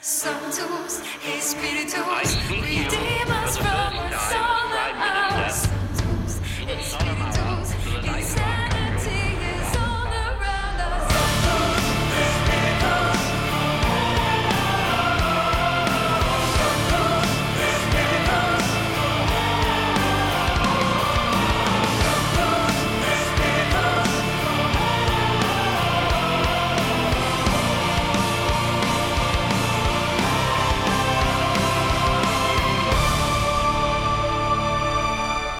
Santos, Espíritus, speak to you redeem us for the from first what's time on in our 5 minutes left. Santos, Even not an hour Espíritus, to the night.